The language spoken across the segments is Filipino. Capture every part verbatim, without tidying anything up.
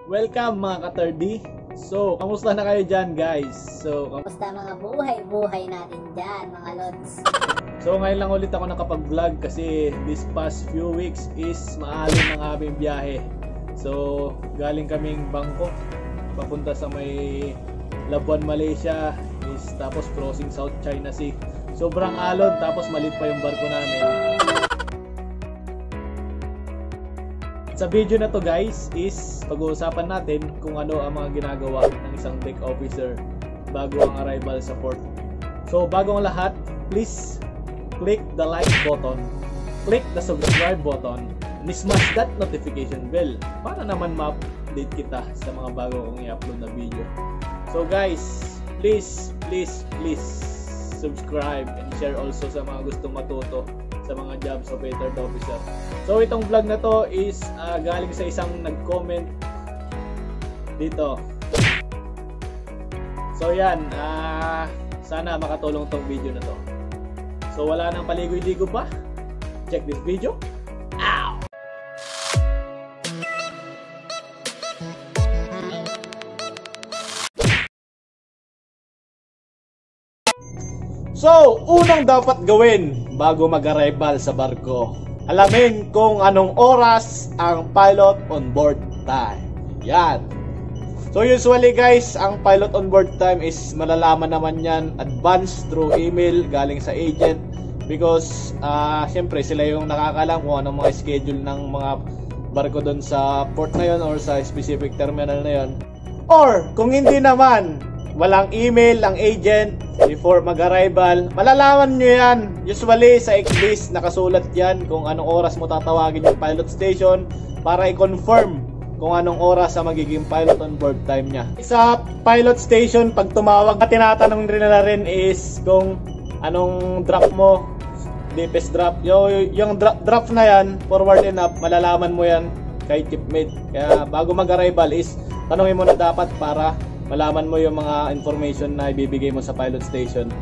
Welcome mga ka-thirty. So, kamusta na kayo dyan guys? So, kamusta mga buhay-buhay natin dyan mga lods? So, ngayon lang ulit ako nakapag-vlog kasi this past few weeks is maalim ang aming biyahe. So, galing kaming Bangkok papunta sa may Labuan, Malaysia is tapos crossing South China Sea. Sobrang alon tapos malit pa yung barko namin. Sa video na to guys is pag-uusapan natin kung ano ang mga ginagawa ng isang deck officer bago ang arrival sa port. So bago ang lahat, please click the like button, click the subscribe button, and smash that notification bell para naman ma-update kita sa mga bago kong i-upload na video. So guys, please, please, please subscribe and share also sa mga gustong matuto sa mga jobs of a third officer. So itong vlog na to is uh, galing sa isang nag-comment dito. So yan, uh, sana makatulong tong video na to. So wala nang paligoy-ligo pa. Check this video. Ow! So, unang dapat gawin bago mag-arrival sa barko, alamin kung anong oras ang pilot on board time. Yan. So usually guys, ang pilot on board time is malalaman naman yan advance through email galing sa agent because uh, syempre sila yung nakakalam kung anong mga schedule ng mga barko doon sa port na yon or sa specific terminal na yon. Or kung hindi naman walang email ang agent before mag-arrival, malalaman nyo yan. Usually sa X-list nakasulat yan kung anong oras mo tatawagin yung pilot station para i-confirm kung anong oras ang magiging pilot on board time niya. Sa pilot station, pag tumawag, tinatanong rin nila rin is kung anong drop mo, deepest drop. Yung, yung drop, drop na yan, forward and up, malalaman mo yan kay shipmate. Kaya bago mag-arrival is tanongin mo na dapat para malaman mo yung mga information na ibibigay mo sa pilot station.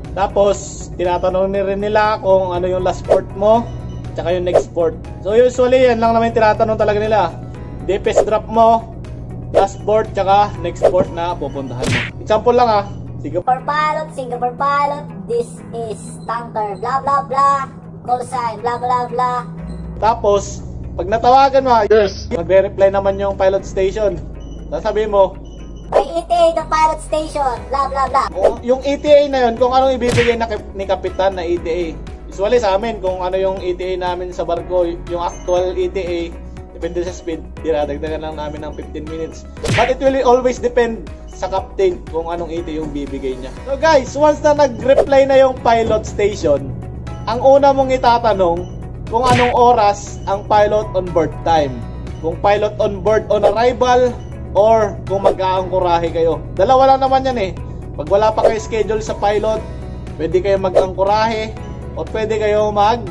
Tapos, tinatanong rin nila kung ano yung last port mo, tsaka yung next port. So, usually, yan lang naman tinatanong talaga nila. Deepest drop mo, last port, tsaka next port na pupuntahan mo. Example lang ah. Singapore pilot, Singapore pilot, this is tanker, blah blah blah, call sign, blah blah blah. Tapos, pag natawagan mo, yes, magre-reply naman yung pilot station. Sasabihin mo, may E T A the pilot station, blah blah blah. Yung E T A na yun, kung anong ibibigay na ni kapitan na E T A. Usually sa amin, kung ano yung E T A namin sa barko, yung actual E T A, depende sa speed, dinadagdagan lang namin ng fifteen minutes. But it will always depend sa captain kung anong E T A yung bibigay niya. So guys, once na nag-reply na yung pilot station, ang una mong itatanong kung anong oras ang pilot on board time. Kung pilot on board on arrival, or kung mag-aangkorahe kayo. Dalawa lang naman yan eh. Pag wala pa kayo schedule sa pilot, pwede kayo mag-angkorahe o pwede kayo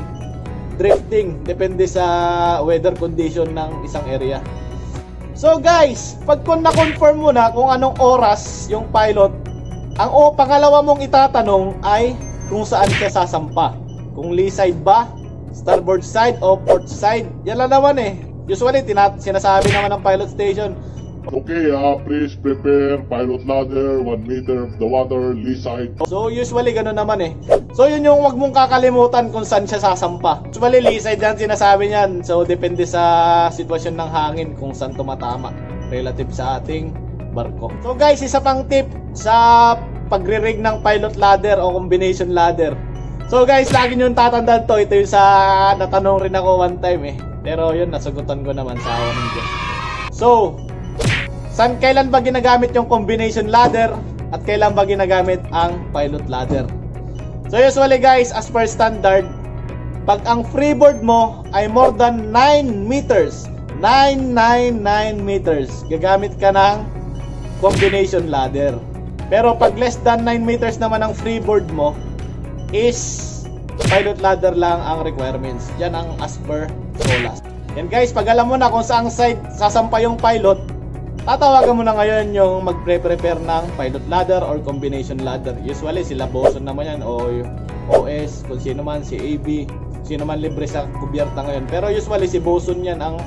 mag-drifting. Depende sa weather condition ng isang area. So guys, pag kung na-confirm mo na kung anong oras yung pilot, ang o pangalawa mong itatanong ay kung saan siya sasampa. Kung lee side ba, starboard side o port side. Yan lang naman eh. Usually, sinasabi naman ng pilot station, okay, uh, please prepare pilot ladder, one meter of the water, lee side. So usually ganun naman eh. So yun yung wag mong kakalimutan kung saan siya sasampa. Usually lee side yan sinasabi niyan. So depende sa sitwasyon ng hangin kung saan tumatama relative sa ating barko. So guys, isa pang tip sa pagre-rig ng pilot ladder o combination ladder. So guys, lagi nyo tatandaan to. Ito yung sa natanong rin ako one time eh. Pero yun, nasagutan ko naman sa awa ng Diyos. So, saan kailan ba ginagamit yung combination ladder at kailan ba ginagamit ang pilot ladder? So usually guys, as per standard, pag ang freeboard mo ay more than nine meters, nine nine nine meters, gagamit ka ng combination ladder. Pero pag less than nine meters naman ang freeboard mo, is pilot ladder lang ang requirements. Yan ang as per S O L A S. Yan guys, pag alam mo na kung saang side sasampa yung pilot, tatawagan mo na ngayon yung magpre-prepare ng pilot ladder or combination ladder. Usually sila boson naman yan o O S, kung sino man, si A B, sino man libre sa kubyerta ngayon. Pero usually si boson yan ang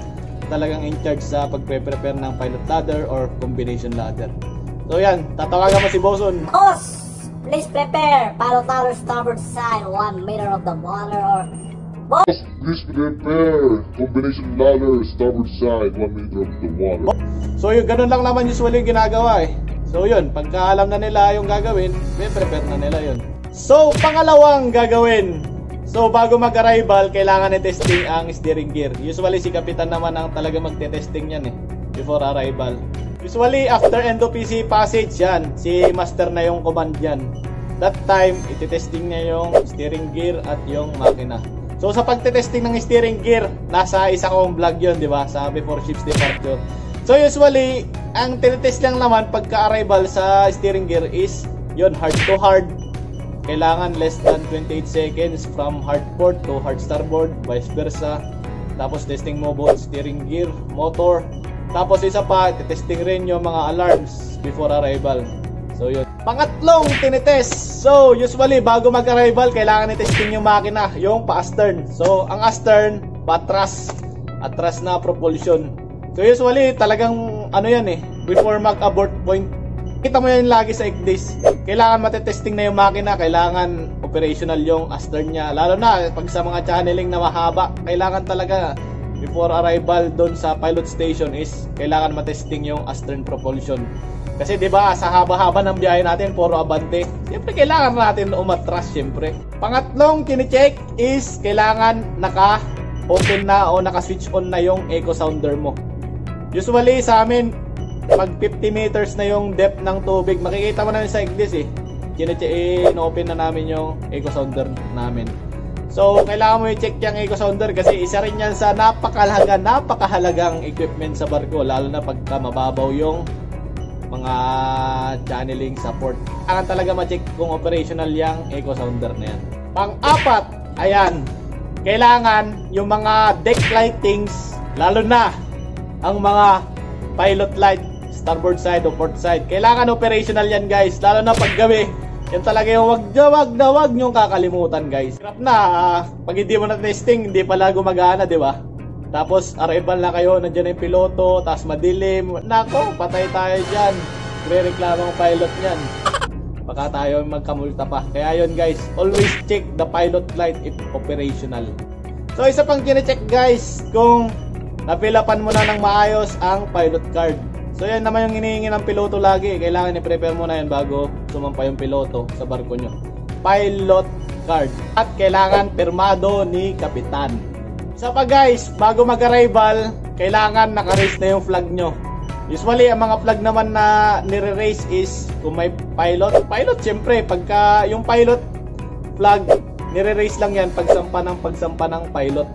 talagang in charge sa pagpe-prepare ng pilot ladder or combination ladder. So yan, tatawagan mo si Boson. Boss, please prepare pilot ladder starboard side one meter of the water or boss. Please prepare combination ladder starboard side one meter of the water. So yung ganun lang naman usually yung ginagawa eh. So yun, pagka alam na nila yung gagawin, may prepare na nila yun. So pangalawang gagawin. So bago mag-arrival, kailangan i-testing ang steering gear. Usually si Kapitan naman ang talaga magte-testing yan eh, before arrival. Usually after N D O P C passage yan, si Master na yung command yan. That time, iti-testing niya yung steering gear at yung makina. So sa pagte-testing ng steering gear, nasa isa kong vlog yun, di ba? Sa before ship's departure. So usually, ang tinetest lang naman pagka-arrival sa steering gear is yun, hard to hard. Kailangan less than twenty-eight seconds from hard port to hard starboard, vice versa. Tapos testing mo both steering gear, motor. Tapos isa pa, testing rin yung mga alarms before arrival. So yun. Pangatlong tinitest. So usually bago mag-arrival, kailangan i-testing yung makina, yung pa-astern. So ang astern, patras, atras na propulsion. So usually talagang ano yan eh, before mag-abort point, kita mo yan lagi sa Ignis. Kailangan matetesting na yung makina, kailangan operational yung astern niya. Lalo na pag sa mga channeling na mahaba, kailangan talaga before arrival doon sa pilot station is kailangan matesting yung astern propulsion. Kasi 'di ba sa haba-haba ng biyahe natin puro abante. Siyempre kailangan natin umatras siyempre. Pangatlong kini-check is kailangan naka-open na o naka-switch on na yung echo sounder mo. Usually sa amin pag fifty meters na yung depth ng tubig, makikita mo na sa Ignis eh. In-open na namin yung echo sounder namin. So, kailangan mo i-check yung echo sounder kasi isa rin yan sa napakahalaga, napakahalagang equipment sa barko, lalo na pagka mababaw yung mga channeling support. Kailangan talaga ma-check kung operational yung echo sounder na yan. Pang-apat, ayan, kailangan yung mga deck lightings, lalo na ang mga pilot light, starboard side o port side. Kailangan operational yan guys. Lalo na pag gabi. Yan talaga yung wag na wag na wag nyong kakalimutan guys. Hirap na. Uh, pag hindi mo na testing, hindi pala gumagana, di ba? Tapos arrival na kayo, nandiyan na yung piloto, tapos madilim. Nako, patay tayo dyan. Re-reklamang pilot nyan. Baka tayo magkamulta pa. Kaya yun guys, always check the pilot light if operational. So isa pang kine-check guys, kung napilapan mo na ng maayos ang pilot card. So yan naman yung hinihingi ng piloto lagi. Kailangan i-prepare mo na yan bago sumampa yung piloto sa barko nyo. Pilot card. At kailangan pirmado ni kapitan. Isa pa guys, bago mag-arrival, kailangan naka-raise na yung flag nyo. Usually, ang mga flag naman na nire-raise is kung may pilot. Pilot, syempre, pagka yung pilot flag, nire-raise lang yan pagsampa ng pagsampa ng pilot.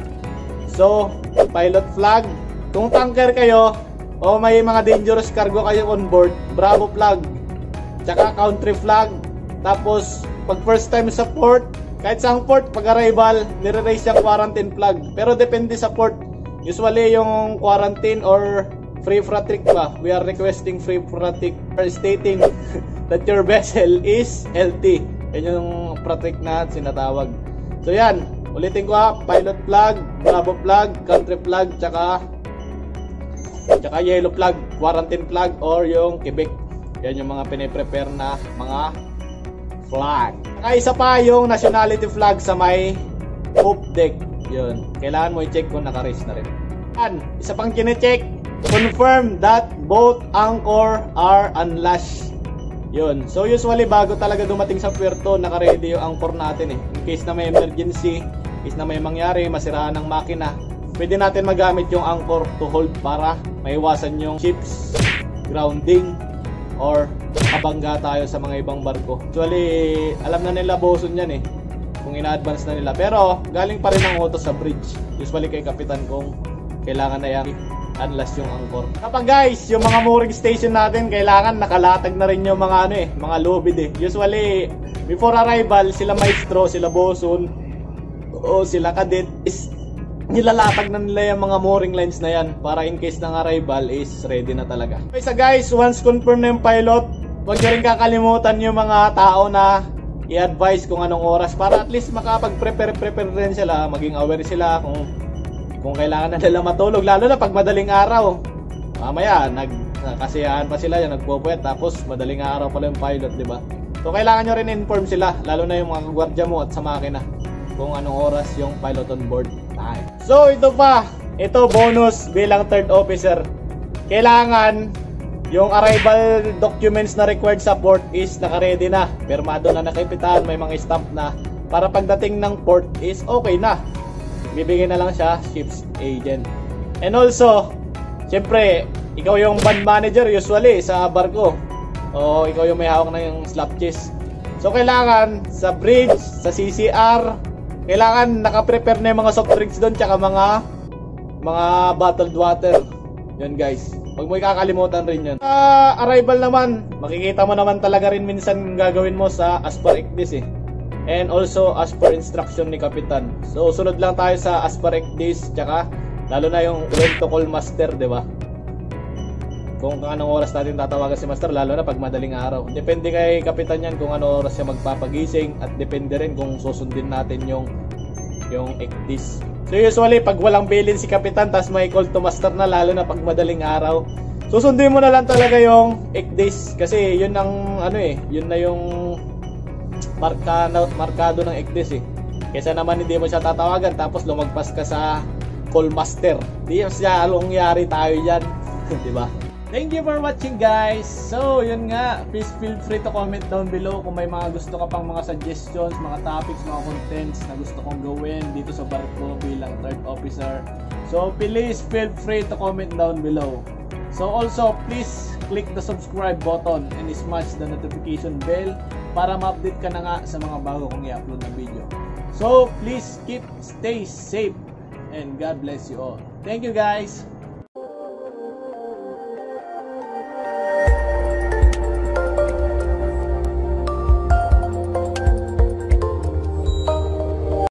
So, pilot flag. Kung tanker kayo, o may mga dangerous cargo kayo on board, Bravo flag, tsaka country flag. Tapos pag first time sa port, kahit sa port, pag arrival, nire-raise yung quarantine flag. Pero depende sa port. Usually yung quarantine or free fratric ba, we are requesting free fratric stating that your vessel is L T. Yan yung fratric na sinatawag. So yan, ulitin ko ha, pilot flag, Bravo flag, country flag, tsaka tsaka yellow flag, quarantine flag, or yung Quebec. Yan yung mga piniprepare na mga flag. Saka isa pa yung nationality flag sa may poop deck. Yun, kailangan mo i-check kung naka-raise na rin. Yan, isa pang kine-check, confirm that both anchor are unlashed. Yun, so usually bago talaga dumating sa puerto, naka-ready yung anchor natin eh. In case na may emergency, in case na may mangyari, masiraan ng makina, pwede natin magamit yung anchor to hold para maiwasan yung ships grounding or mabangga tayo sa mga ibang barko. Actually, alam na nila Boson yan eh, kung ina-advance na nila. Pero galing pa rin ang utos sa bridge, usually kay kapitan, kung kailangan na yan unless yung anchor. Kapag guys, yung mga mooring station natin, kailangan nakalatag na rin yung mga ano eh, mga lubid eh. Usually, before arrival, sila maestro, sila Boson, o sila cadet is nilalatag na nila yung mga mooring lines na yan para in case ng arrival is ready na talaga. Okay, so guys, once confirm na yung pilot, huwag nyo rin kakalimutan yung mga tao na i-advise kung anong oras para at least makapag-prepare-prepare rin sila, maging aware sila kung kung kailangan na nila matulog, lalo na pag madaling araw. Mamaya, nagkasiyahan pa sila yan, nagpupuwet, tapos madaling araw pala yung pilot, di ba? So, kailangan nyo rin inform sila, lalo na yung mga kagwardya mo at sa makina, kung anong oras yung pilot on board time. So, ito pa, ito bonus bilang third officer. Kailangan yung arrival documents na required sa port is naka-ready na. Pirmado na na kapitan, may mga stamp na. Para pagdating ng port is okay na. Bibigyan na lang siya ship's agent. And also, syempre, ikaw yung band manager usually sa barko. O ikaw yung may hawak na yung slap chest. So kailangan sa bridge, sa C C R, kailangan naka-prepare na yung mga soft drinks doon, tsaka mga mga bottled water. Yun guys. Huwag mo ikakalimutan rin yun. Sa uh, arrival naman, makikita mo naman talaga rin minsan gagawin mo sa as per ecdis eh. And also as per instruction ni Kapitan. So sunod lang tayo sa as per ecdis, tsaka lalo na yung when to call master, di ba? Kung anong oras natin tatawagan si master, lalo na pag madaling araw. Depende kay Kapitan yan kung anong oras siya magpapagising, at depende rin kung susundin natin yung yung ecdis. So usually pag walang bilin si Kapitan, tas may call to master na, lalo na pag madaling araw, susundin mo na lang talaga yung ecdis, kasi yun ang ano eh, yun na yung marka, markado ng ecdis eh. Kesa naman hindi mo siya tatawagan tapos lumagpas ka sa call master, di siya along yari tayo dyan. Diba? Thank you for watching guys. So yun nga, please feel free to comment down below kung may mga gusto ka pang mga suggestions, mga topics, mga contents na gusto kong gawin dito sa barko bilang third officer. So please feel free to comment down below. So also please click the subscribe button and smash the notification bell para ma-update ka na nga sa mga bago kong i-upload na video. So please keep stay safe and God bless you all. Thank you guys.